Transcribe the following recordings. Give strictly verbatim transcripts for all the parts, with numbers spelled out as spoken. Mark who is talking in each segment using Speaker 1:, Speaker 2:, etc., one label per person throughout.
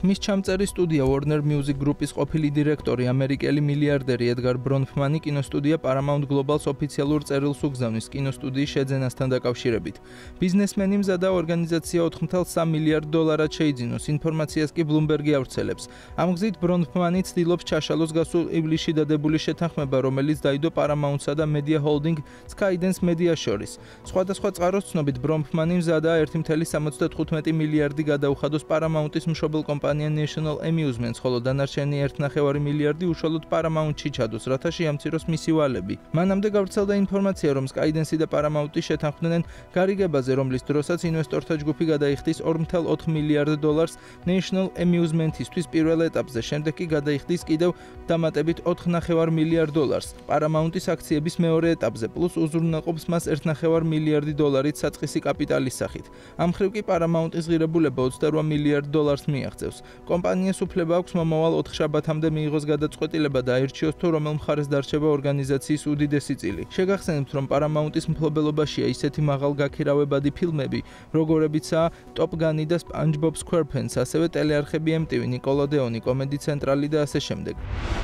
Speaker 1: ხმის ჩამწერი სტუდია Warner Music Group-ის ყოფილი დირექტორი, ამერიკელი მილიარდერი ედგარ ბრონფმანი კინოსტუდია Paramount Global-ს ოფიციალურ წერილს უგზავნის კინოსტუდიის შეძენასთან დაკავშირებით. ბიზნესმენი მზადა ორგანიზაცია ოთხ ათას სამი მილიარდ დოლარად შეიძინოს, ინფორმაციას კი Bloomberg-ი ავრცელებს. ამ გზით ბრონფმანი ცდილობს ჩაშალოს გასულ ივლისში დადებული შეთანხმება, რომელიც დაიდო Paramount-სა და Media Holding Skydance Media შორის. სხვადასხვა წყაროს ცნობით, ბრონფმანი მზადაა ერთი კoma სამოცდათხუთმეტი მილიარდი გადაუხადოს Paramount-ის მშობელ კომპანია National Amusements, ხოლო დანარჩენი ერთი კoma პέντε მილიარდი უშუალოდ Paramount-ში ჩადოს, რათა შეამციროს მისი ვალები. მანამდე გავრცელდა ინფორმაცია, რომ Skydance და Paramount-ი შეთანხმდნენ გარიგებაზე, რომლის დროსაც ინვესტორთა ჯგუფი გადაიხდის ორი კoma ოთხ მილიარდ დოლარს National Amusement-ისთვის პირველ ეტაპზე, შემდეგ კი გადაიხდის კიდევ დამატებით ოთხ კoma პέντε მილიარდ დოლარს Paramount-ის აქციების მეორე ეტაპზე, პლუს უზრუნველყოფს მას ერთი კoma პέντε მილიარდი დოლარით საწყისი კაპიტალის სახით. ამ მხრივ კი Paramount-ის ღირებულება ოცდარვა მილიარდ დოლარს მიაღწევს. კომპანიას უფლება აქვს მომავალ ოთხ შაბათამდე მიიღოს გადაწყვეტილება და აირჩიოს თუ რომელ მხარეს დარჩება ორგანიზაციის უდიდესი წილი. შეგახსენებთ, რომ Paramount-ის მფლობელობაშია ისეთი მაღალგაქირავებადი ფილმები, როგორებიცაა Top Gun-ი და SpongeBob SquarePants, ასევე ტელეარხები M T V, Nickelodeon, Comedy Central და ასე შემდეგ.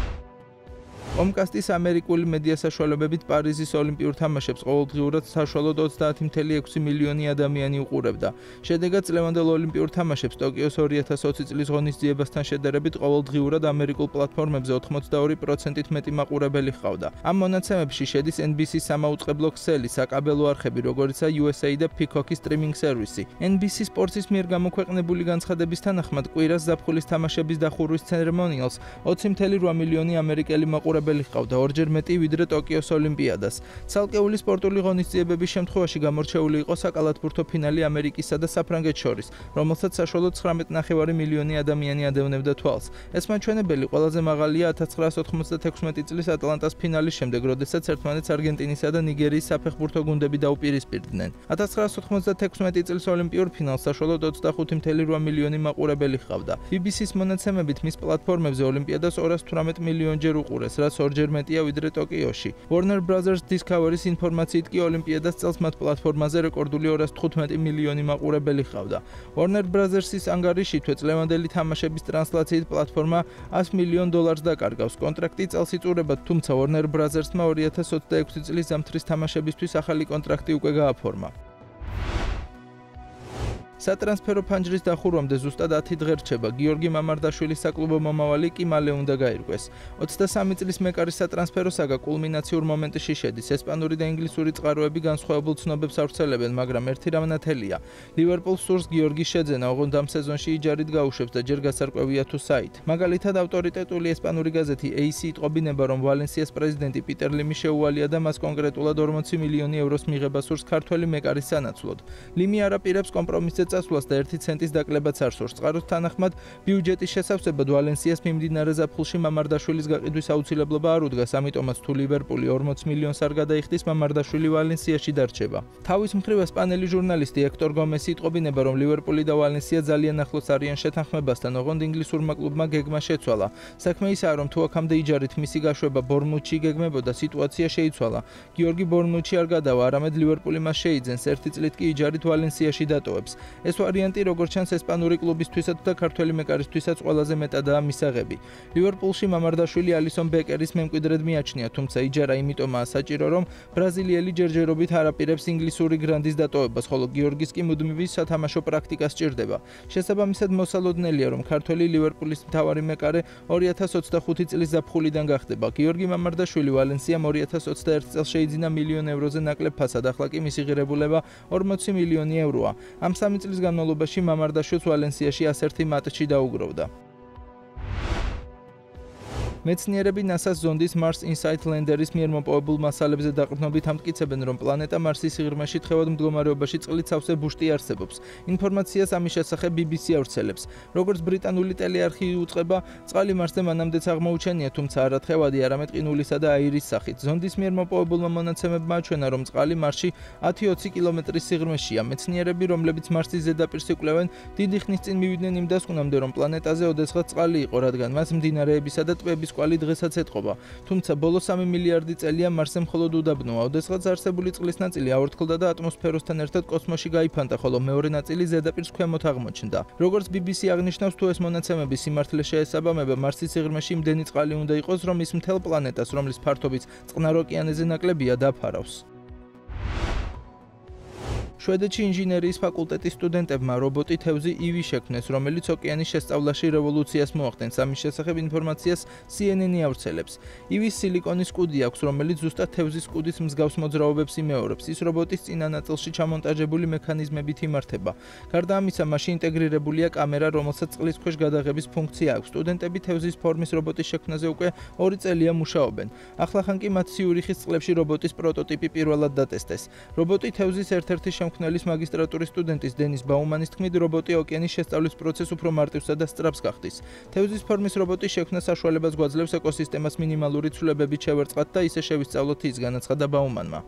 Speaker 1: Comcast-ის ამერიკული მედია საშუალებებით პარიზის ოლიმპიურ თამაშებს ყოველდღიურად საშუალოდ ოცდაათი კoma ექვსი მილიონი ადამიანი უყურებდა. შედეგად წლევანდელ ოლიმპიურ თამაშებს ტოკიოს ორი ათას ოცი წლის ღონისძიებასთან შედარებით ყოველდღიურად ამერიკულ პლატფორმებზე ოთხმოცდაორი პროცენტით მეტი მაყურებელი ჰყავდა. ამ მონაცემებში შედის N B C-ის სამაუწყებლო ქსელი, საკაბელო არხები, როგორიცაა U S A და Peacock-ის სტრიმინგ სერვისი. N B C სპორტის მიერ გამოქვეყნებული განცხადების თანახმად, კვირას ზაფხულის თამაშების დახურვის ცერემონიალს ოცი კoma რვა მილიონი ამერიკელი მაყურებელი ჰყავდა, ორჯერ მეტი ვიდრე ტოკიოს ოლიმპიადას. ცალკეული სპორტული ღონისძიებების შემთხვევაში გამორჩეული იყო საკალათბურთო ფინალი ამერიკისა და საფრანგეთს შორის, რომელსაც საშუალოდ ცხრამეტი კoma პέντε მილიონი ადამიანი ადევნებდა თვალს. ეს მაჩვენებელი ყველაზე მაღალია ათას ცხრაასი ოთხმოცდათექვსმეტი წლის ატლანტას ფინალის შემდეგ, როდესაც ერთმანეთს არგენტინისა და ნიგერიის საფეხბურთო გუნდები დაუპირისპირდნენ. ათას ცხრაასი ოთხმოცდათექვსმეტი წლის ოლიმპიურ ფინალს საშუალოდ ოცდახუთი კoma რვა მილიონი მაყურებელი ჰყავდა. B B C-ის მონაცემებით მის პლატფორმებზე ოლიმპიადას ორას თვრამეტ მილიონჯერ უყურეს, რაც ორჯერ მეტია ვიდრე ტოკიოში. Warner Brothers Discovery-ის ინფორმაციით კი ოლიმპიადას წელს მათ პლატფორმაზე რეკორდული ორას თხუთმეტი მილიონი მაყურებელი ჰყავდა. Warner Brothers-ის ანგარიშითვე წლევანდელი თამაშების ტრანსლაციით პლატფორმა ას მილიონ დოლარს დაკარგავს. კონტრაქტი წელს იწურებათ, თუმცა Warner Brothers-მა ორი ათას ოცდაექვსი წლის ზამთრის თამაშებისთვის ახალი კონტრაქტი უკვე გააფორმა. სატრანსფერო ფანჯრის დახურვამდე ზუსტად ათი დღე რჩება. გიორგი მამარდაშვილის საკლუბო მომავალი კი მალე უნდა გაირკვეს. ოცდასამი წლის მეკარის სატრანსფერო საგა კულმინაციურ მომენტში შედის. ესპანური და ინგლისური წყაროები განსხვავებულ ცნობებს ავრცელებენ, მაგრამ ერთი რამ ნათელია. ლივერპულს სურს გიორგის შეძენა, ოღონდ ამ სეზონში იჯარით გაუშვებს და ჯერ გასარკვევია თუ საით. მაგალითად, ავტორიტეტული ესპანური გაზეთი A C იტყობინება, რომ ვალენსიას პრეზიდენტი პიტერ ლიმი შეუვალია და მას კონკრეტულად ორმოცი მილიონი ევროს მიღება სურს ქართველი მეკარის სანაცვლოდ. ლიმი არ აპირებს კომპრომისზე წასვლას და ერთი ცენტის დაკლებაც არ სურს. წყაროს თანახმად, ბიუჯეტის შესავსებად ვალენსიას მიმდინარე ზაფხულში მამარდაშვილის გაყიდვის აუცილებლობა არ უდგას, ამიტომაც თუ ლივერპული ორმოც მილიონს არ გადაიხდის, მამარდაშვილი ვალენსიაში დარჩება. თავის მხრივ ესპანელი ჟურნალისტი ექტორ გომესი იტყობინება, რომ ლივერპული და ვალენსია ძალიან ახლოს არიან შეთანხმებასთან, ოღონდ ინგლისურმა კლუბმა გეგმა შეცვალა. საქმე ისაა, რომ თუ აქამდე იჯარით მისი გაშვება ბორმუთში იგეგმებოდა, სიტუაცია შეიცვალა. გიორგი ბორმუთში არ გადავა, არამედ ლივერპული მას შეიძენს, ერთი წლით კი იჯარით ვალენსიაში დატოვებს. ეს ვარიანტი როგორც ჩანს ესპანური კლუბისთვისაც და ქართველი მეკარისთვისაც ყველაზე მეტადაა მისაღები. ლივერპულში მამარდაშვილი ალისონ ბეკერის მემკვიდრედ მიაჩნია, თუმცა იჯარა იმიტომაა საჭირო, რომ ბრაზილიელი ჯერჯერობით არ აპირებს ინგლისური გრანდის დატოვებას, ხოლო გიორგის კი მუდმივი სათამაშო პრაქტიკა სჭირდება. შესაბამისად მოსალოდნელია, რომ ქართველი ლივერპულის მთავარი მეკარე ორი ათას ოცდახუთი წლის ზაფხულიდან გახდება. გიორგი მამარდაშვილი ვალენსიამ ორი ათას ოცდაერთი წელს შეიძინა მილიონ ევროზე ნაკლებ ფასად, ახლა კი მისი ღირებულება ორმოცი მილიონი ევროა. ამ სამი წლის განმავლობაში მამარდაშვილს ვალენსიაში ას ერთი მატჩი დაუგროვდა. მეცნიერები ნასას ზონდის Mars Insight Lander-ის მიერ მოპოვებულ მასალებზე დაყრდნობით ამტკიცებენ, რომ პლანეტა მარსის სიღრმეში თხევად მდგომარეობაში წყლით სავსე ბუშტი არსებობს. ინფორმაციას ამის შესახებ B B C ავრცელებს. როგორც ბრიტანული ტელეარხი უწყება, წყალი მარსზე მანამდეც აღმოუჩენია, თუმცა არა თხევადი, არამედ ყინულისა და აირის სახით. ზონდის მიერ მოპოვებულმა მონაცემებმა აჩვენა, რომ წყალი მარსში ათი ოცი კილომეტრის სიღრმეშია. მეცნიერები, რომლებიც მარსის ზედაპირს იკვლევენ, დიდი ხნის წინ მივიდნენ იმ დასკვნამდე, რომ პლანეტაზე ოდესღაც წყალი იყო, რადგან მას მდინარეებისა და ტბების კვალი დღესაც ეტყობა. თუმცა ბოლო სამი მილიარდი წელია მარსზე მხოლოდ უდაბნოა. ოდესღაც არსებული წყლის ნაწილი აორთქლდა და ატმოსფეროსთან ერთად კოსმოსში გაიფანტა, ხოლო მეორე ნაწილი ზედაპირს ქვემოთ აღმოჩნდა. როგორც ბი ბი სი აღნიშნავს, თუ ეს მონაცემები სიმართლე შეესაბამება, მარსის სიღრმეში იმდენი წყალი უნდა იყოს, რომ ის მთელ პლანეტას, რომლის ფართობიც წყნარ ოკეანეზე ნაკლებია, დაფარავს. შვედეთში ინჟინერიის ფაკულტეტის სტუდენტებმა რობოტი თევზი ივი შექმნეს, რომელიც ოკეანის შესწავლაში რევოლუციას მოახდენს. ამის შესახებ ინფორმაციას სი ენ ენი ავრცელებს. ივის სილიკონის კუდი აქვს, რომელიც ზუსტად თევზის კუდის მსგავს მოძრაობებს იმეორებს. ის რობოტის წინა ნაწილში ჩამონტაჟებული მექანიზმებით იმართება. გარდა ამისა, მასში ინტეგრირებულია კამერა, რომელსაც წყლის ქვეშ გადაღების ფუნქცია აქვს. სტუდენტები თევზის ფორმის რობოტის შექმნაზე უკვე ორი წელია მუშაობენ. ახლახან კი მათ ციურიხის წყლებში რობოტის პროტოტიპი პირველად დატესტეს. რობოტი თევზის ერთ-ერთი შემქმნელის მაგისტრატურის სტუდენტის დენის ბაუმანის თქმით, რობოტი ოკეანის შესწავლის პროცესს უფრო მარტივსა და სწრაფს გახდის. თევზის ფორმის რობოტის შექმნა საშუალებას გვაძლევს ეკოსისტემას მინიმალური ცვლილებებით შევერწყათ და ისე შევისწავლოთ ის, განაცხადა ბაუმანმა.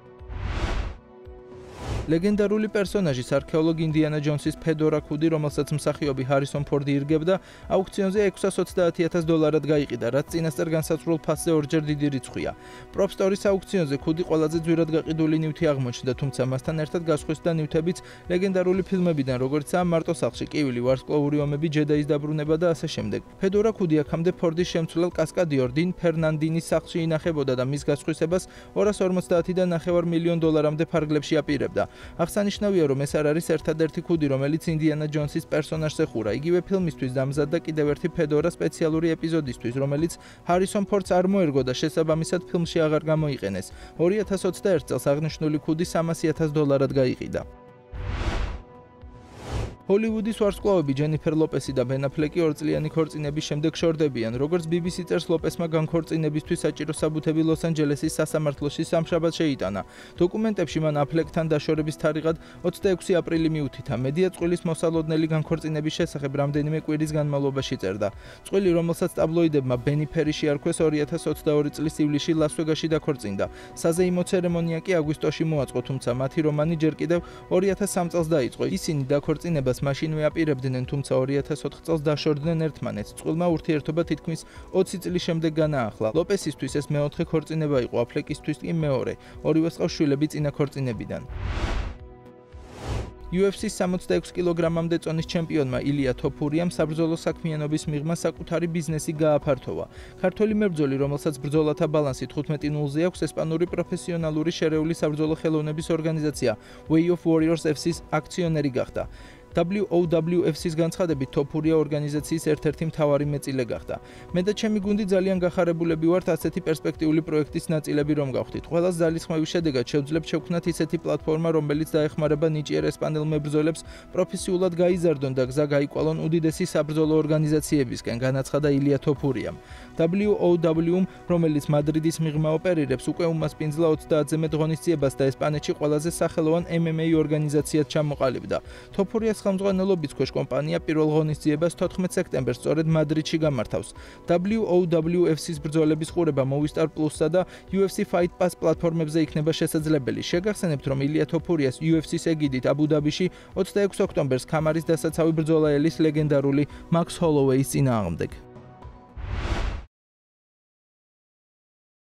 Speaker 1: ლეგენდარული პერსონაჟის არქეოლოგ ინდიანა ჯონსის ფედორა ქუდი, რომელსაც მსახიობი ჰარისონ ფორდი ირგებდა, აუქციონზე ექვსას ოცდაათი ათას დოლარად გაიყიდა, რაც წინასწარ განსაზღვრულ ფასზე ორჯერ დიდი რიცხვია. პროპსტორის აუქციონზე ქუდი ყველაზე ძვირად გაყიდული ნივთი აღმოჩნდა, თუმცა მასთან ერთად გასხვისდა ნივთებიც ლეგენდარული ფილმებიდან, როგორიცაა მარტო სახლში, კივილი, ვარსკვლავური ომები, ჯედაის დაბრუნება და ასე შემდეგ. ფედორა ქუდი აქამდე ფორდის შემცვლელ კასკადიორ დინ ფერნანდინის სახლში ინახებოდა და მის გასხვისებას ორას ორმოცდაათიდან ნახევარ მილიონ დოლარამდე ფარგლებში აპირებდა. აღსანიშნავია, რომ ეს არ არის ერთადერთი ქუდი, რომელიც ინდიანა ჯონსის პერსონაჟს ეხურა. იგივე ფილმისთვის დამზადდა კიდევ ერთი ფედორა სპეციალური ეპიზოდისთვის, რომელიც ჰარისონ ფორდს არ მოერგო და შესაბამისად ფილმში აღარ გამოიყენეს. ორი ათას ოცდაერთ წელს აღნიშნული ქუდი სამასი ათას დოლარად გაიყიდა. ჰოლივუდის ვარსკვლავები ჯენიფერ ლოპესი და ბენ აფლეკი ორწლიანი ქორწინების შემდეგ შორდებიან. როგორც ბი ბი სი წერს, ლოპესმა განქორწინებისთვის საჭირო საბუთები ლოს-ანჯელესის სასამართლოში სამშაბათს შეიტანა. დოკუმენტებში მან აფლეკთან დაშორების თარიღად ოცდაექვსი აპრილი მიუთითა. მედია წყვილის მოსალოდნელი განქორწინების შესახებ რამდენიმე კვირის განმავლობაში წერდა. წყვილი, რომელსაც ტაბლოიდებმა ბენი ფერიში არქვეს, ორი ათას ოცდაორი წლის ივლისში ლას-ვეგასში დაქორწინდა. საზეიმო ცერემონია კი აგვისტოში მოაწყო, თუმცა მათი რომანი ჯერ კიდევ ორი ათას სამი წელს დაიწყო. ისინი დაქორწინებას მაშინვე აპირებდნენ, თუმცა ორი ათას ოთხ წელს დაშორდნენ ერთმანეთს. წყვილმა ურთიერთობა თითქმის ოცი წლის შემდეგ განაახლა. ლოპესისთვის ეს მეოთხე ქორწინება იყო, აფლეკისთვის კი მეორე. ორივეს ყავს შვილები წინა ქორწინებიდან. იუ ეფ სის სამოცდაექვსი კილოგრამამდე წონის ჩემპიონმა ილია თოფურიამ საბრძოლო საქმიანობის მიღმა საკუთარი ბიზნესი გააფართოვა. ქართველი მებრძოლი, რომელსაც ბრძოლათა ბალანსი თხუთმეტი ნულზე აქვს, ესპანური პროფესიონალური შერეული საბრძოლო ხელოვნების ორგანიზაცია Way of Warriors ეფ სის აქციონერი გახდა. დაბლიუ ოუ დაბლიუ ეფ სის განცხადებით, თოფურია ორგანიზაციის ერთ-ერთი მთავარი მეწილე გახდა. მე და ჩემი გუნდი ძალიან გახარებულები ვართ ასეთი პერსპექტიული პროექტის ნაწილები რომ გავხდით. ყველას ძალისხმევის შედეგად შევძლებთ შევქმნათ ისეთი პლატფორმა, რომელიც დაეხმარება ნიჭიერ ესპანელ მებრძოლებს პროფესიულად გაიზარდონ და გზა გაიკვალონ უდიდესი საბრძოლო ორგანიზაციებისკენ, განაცხადა ილია თოფურიამ. დაბლიუ ოუ დაბლიუ-მ, რომელიც მადრიდის მიღმა ოპერირებს, უკვე უმასპინძლა ოცდაათზე მეტ ღონისძიებას და ესპანეთში ყველაზე სახელოვან ემ ემ ეი ორგანიზაციად ჩამოყალიბდა. თოფურიას ხელმძღვანელობის ქვეშ კომპანია პირველ ღონისძიებას თოთხმეტ სექტემბერს სწორედ მადრიდში გამართავს. დაბლიუ ოუ დაბლიუ ეფ სის ბრძოლების ყურება Movistar Plus-სა და იუ ეფ სი Fight Pass პლატფორმებზე იქნება შესაძლებელი. შეგახსენებთ, რომ ილია თოფურიას იუ ეფ სის ეგიდით აბუ-დაბიში ოცდაექვსი ოქტომბერს ქამარის დასაცავი ბრძოლა ელის ლეგენდარული მაქს ჰოლოვეის წინააღმდეგ.